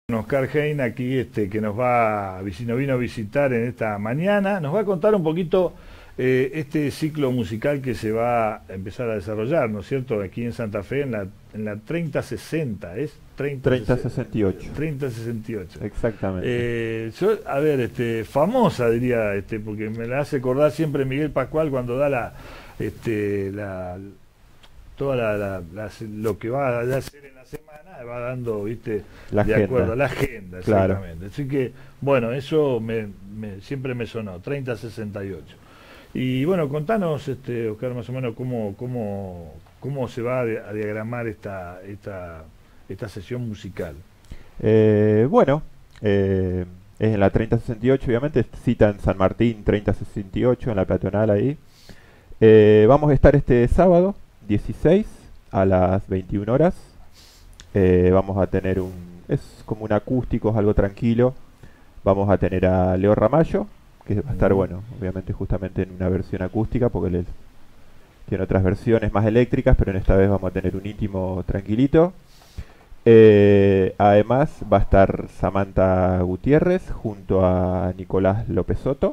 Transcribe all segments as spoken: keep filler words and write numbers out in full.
Oscar Hein aquí, este, que nos va, nos vino a visitar en esta mañana, nos va a contar un poquito eh, este ciclo musical que se va a empezar a desarrollar, ¿no es cierto? Aquí en Santa Fe, en la, en la treinta sesenta, ¿es? treinta sesenta y ocho. treinta sesenta y ocho. Exactamente. Eh, yo, a ver, este, famosa diría, este, porque me la hace acordar siempre Miguel Pascual cuando da la, este, la, toda la, la, la, lo que va a hacer en la semana, va dando, viste, la de agenda. acuerdo a la agenda, exactamente. Claro. Así que, bueno, eso me, me, siempre me sonó, treinta sesenta y ocho. Y bueno, contanos, este, Oscar, más o menos cómo, cómo, cómo se va a, a diagramar esta, esta, esta sesión musical. Eh, bueno, eh, es en la treinta sesenta y ocho, obviamente, cita en San Martín, treinta sesenta y ocho, en la peatonal ahí. Eh, vamos a estar este sábado, dieciséis, a las veintiuna horas. Eh, vamos a tener un, es como un acústico, es algo tranquilo. Vamos a tener a Leo Ramallo, que va a estar, bueno, obviamente justamente en una versión acústica, porque él tiene otras versiones más eléctricas, pero en esta vez vamos a tener un íntimo tranquilito. Eh, además va a estar Samantha Gutiérrez junto a Nicolás López Soto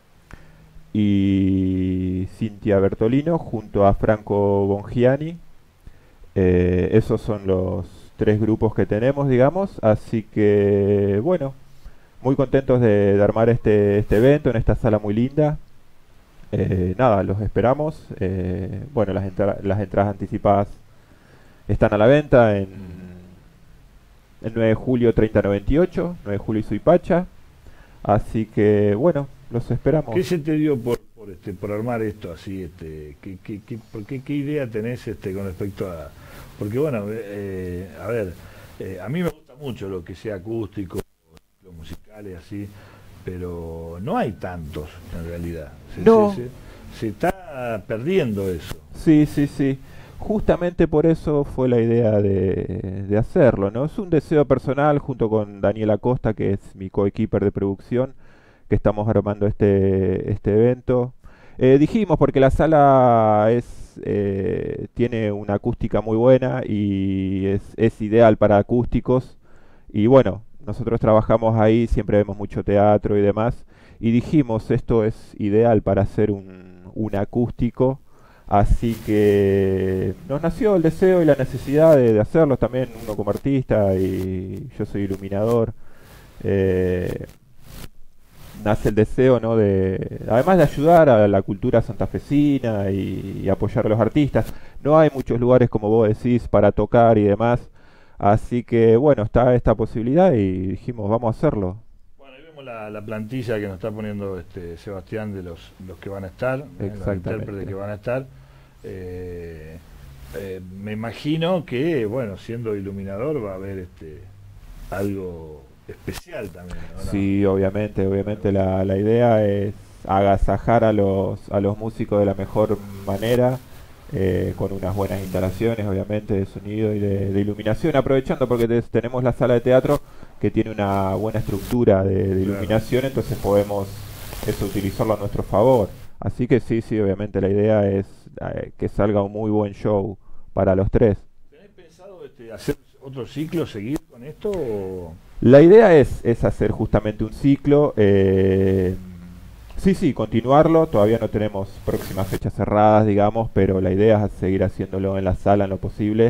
y Cintia Bertolino junto a Franco Bongiani. Eh, esos son los tres grupos que tenemos, digamos, así que bueno, muy contentos de, de armar este, este evento en esta sala muy linda. Eh, nada, los esperamos. Eh, bueno, las, entra las entradas anticipadas están a la venta en el nueve de julio treinta noventa y ocho, nueve de julio y Suipacha. Así que bueno, los esperamos. ¿Qué se te dio por, por, este, por armar esto así? Este, ¿qué, qué, qué, por qué, ¿Qué idea tenés este, con respecto a...? Porque bueno, eh, a ver, eh, a mí me gusta mucho lo que sea acústico, los musicales así, pero no hay tantos en realidad. Se, no. se, se, se está perdiendo eso. Sí, sí, sí. Justamente por eso fue la idea de, de hacerlo, ¿no? Es un deseo personal junto con Daniel Acosta, que es mi coequiper de producción, que estamos armando este, este evento. Eh, dijimos, porque la sala es, eh, tiene una acústica muy buena y es, es ideal para acústicos. Y bueno, nosotros trabajamos ahí, siempre vemos mucho teatro y demás. Y dijimos, esto es ideal para hacer un, un acústico. Así que nos nació el deseo y la necesidad de, de hacerlo también, uno como artista y yo soy iluminador. Eh, nace el deseo, ¿no? De, además de ayudar a la cultura santafesina y, y apoyar a los artistas. No hay muchos lugares, como vos decís, para tocar y demás. Así que bueno, está esta posibilidad y dijimos, vamos a hacerlo. Bueno, ahí vemos la, la plantilla que nos está poniendo este Sebastián de los, los que van a estar, eh, los intérpretes que van a estar. Eh, eh, me imagino que, bueno, siendo iluminador va a haber este algo especial también, ¿no? Sí, obviamente, obviamente la, la idea es agasajar a los, a los músicos de la mejor manera, eh, con unas buenas instalaciones, obviamente, de sonido y de, de iluminación, aprovechando porque te, tenemos la sala de teatro que tiene una buena estructura de, de iluminación, claro. Entonces podemos eso utilizarlo a nuestro favor. Así que sí, sí, obviamente la idea es eh, que salga un muy buen show para los tres. ¿Tenés pensado este, hacer otro ciclo, seguir con esto? O... La idea es, es hacer justamente un ciclo. Eh, sí, sí, continuarlo. Todavía no tenemos próximas fechas cerradas, digamos, pero la idea es seguir haciéndolo en la sala en lo posible.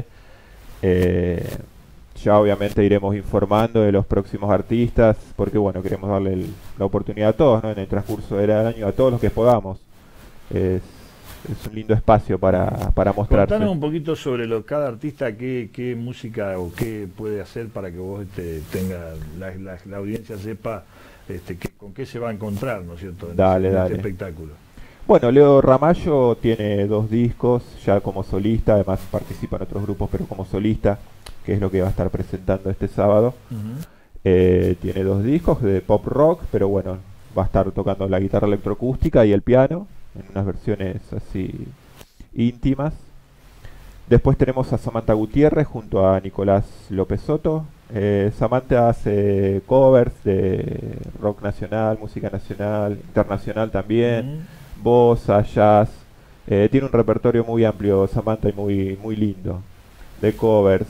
Eh, ya obviamente iremos informando de los próximos artistas, porque bueno, queremos darle el, la oportunidad a todos, ¿no? En el transcurso del año, a todos los que podamos. Es, es un lindo espacio para, para mostrarse. Contanos un poquito sobre lo, cada artista, qué, qué música o qué puede hacer para que vos este, tenga la, la, la audiencia sepa este, que, con qué se va a encontrar, ¿no es cierto? En, dale, este, en dale. este espectáculo. Bueno, Leo Ramallo tiene dos discos ya como solista, además participa en otros grupos, pero como solista, que es lo que va a estar presentando este sábado. Uh-huh. eh, tiene dos discos de pop rock, pero bueno, va a estar tocando la guitarra electroacústica y el piano, en unas versiones así íntimas. Después tenemos a Samantha Gutiérrez junto a Nicolás López Soto. Eh, Samantha hace covers de rock nacional, música nacional, internacional también, uh-huh. bossa, jazz. Eh, tiene un repertorio muy amplio Samantha y muy, muy lindo. de covers.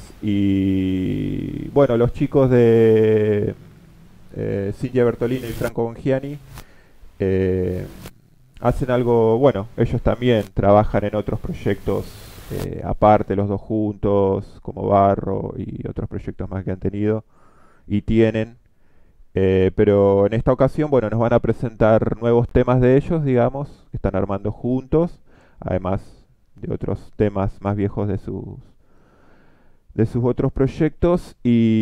Y bueno, los chicos de eh, Cintia Bertolini y Franco Bongiani eh, hacen algo, bueno, ellos también trabajan en otros proyectos eh, aparte, los dos juntos, como Barro y otros proyectos más que han tenido y tienen. Eh, pero en esta ocasión, bueno, nos van a presentar nuevos temas de ellos, digamos, que están armando juntos, además de otros temas más viejos de sus de sus otros proyectos.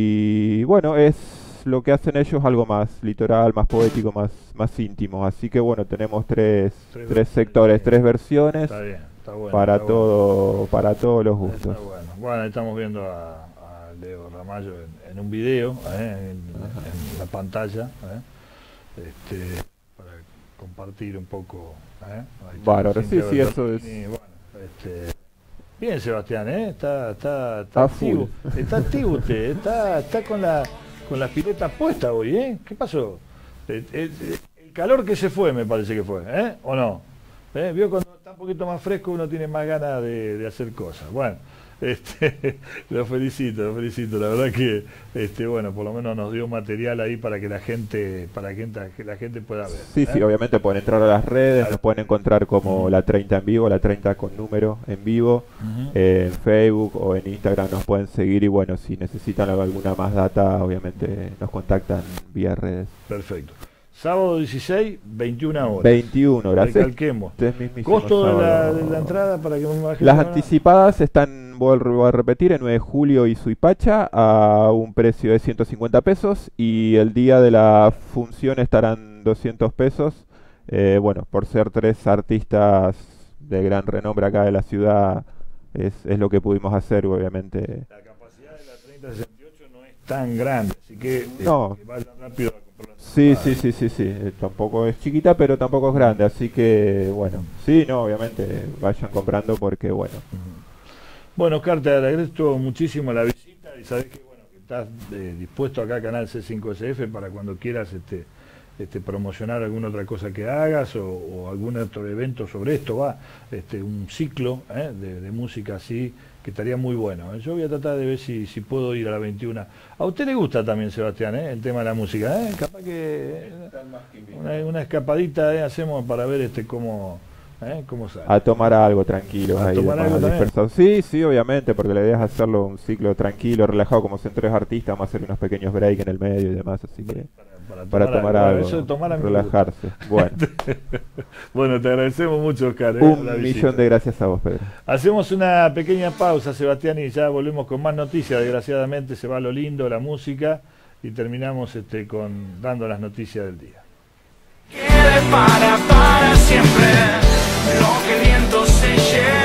Y bueno, es lo que hacen ellos, algo más litoral, más poético, más, más íntimo. Así que bueno, tenemos tres, Tres tres versiones, sectores, está tres bien. versiones Está bien, está bueno. para está todo, bueno. para todos los Está gustos. bueno. Bueno, estamos viendo a, a Leo Ramallo en, en un video, ¿eh? en, en la pantalla, ¿eh? este, para compartir un poco. ¿eh? Ahí está Bárbaro, sí, Cintia sí, eso Bertolini, es. bueno, este, bien, Sebastián, ¿eh? está, está, está A activo, full. está activo usted, está, está con la con las piletas puestas hoy, ¿eh? ¿Qué pasó? El, el- el calor que se fue, me parece que fue, ¿eh? ¿O no? ¿Eh? Vio cuando está un poquito más fresco uno tiene más ganas de, de hacer cosas. Bueno, este, lo felicito, lo felicito. La verdad que, este, bueno, por lo menos nos dio material ahí para que la gente, para que, que la gente pueda ver. Sí, ¿eh? sí, obviamente pueden entrar a las redes, Claro. nos pueden encontrar como la treinta en vivo, la treinta con número en vivo, Ujú. eh, en Facebook o en Instagram nos pueden seguir y bueno, si necesitan alguna más data, obviamente nos contactan vía redes. Perfecto. Sábado dieciséis, veintiuna horas. veintiuno, gracias. Recalquemos. Este es mismísimo Costo de la, sábado. de la entrada para que me baje Las la- anticipadas están, vuelvo a repetir, en nueve de julio y Suipacha a un precio de ciento cincuenta pesos y el día de la función estarán doscientos pesos. Eh, bueno, por ser tres artistas de gran renombre acá de la ciudad, es, es lo que pudimos hacer, obviamente. La capacidad de la treinta sesenta y ocho no es tan grande, así que, eh, No. que vayan rápido a comprar la Sí, entrada. sí, sí, sí, sí. eh, Tampoco es chiquita, pero tampoco es grande, así que, bueno, sí, no, obviamente vayan comprando porque, bueno. Bueno, Oscar, te agradezco muchísimo la visita y sabes que bueno que estás eh, dispuesto acá a Canal C cinco S F para cuando quieras este, este, promocionar alguna otra cosa que hagas o, o algún otro evento sobre esto, va, este, un ciclo ¿eh? de, de música así, que estaría muy bueno. ¿eh? Yo voy a tratar de ver si, si puedo ir a la veintiuna. A usted le gusta también, Sebastián, ¿eh? el tema de la música, ¿eh? Capaz que una, una escapadita ¿eh? hacemos para ver este cómo, ¿eh? cómo sale. A tomar algo tranquilo, ¿A ahí tomar demás, algo también? dispersados. Sí, sí, obviamente, porque la idea es hacerlo un ciclo tranquilo, relajado, como son tres artistas, vamos a hacer unos pequeños breaks en el medio y demás, así que Para, para tomar algo. algo, Eso de tomar a mí me gusta. relajarse. Bueno, Bueno, te agradecemos mucho, Oscar. ¿eh? un la visita. millón de gracias a vos, Pedro. Hacemos una pequeña pausa, Sebastián, y ya volvemos con más noticias. Desgraciadamente se va lo lindo, la música, y terminamos este, con dando las noticias del día. Quede para, para siempre lo que el viento se lleve.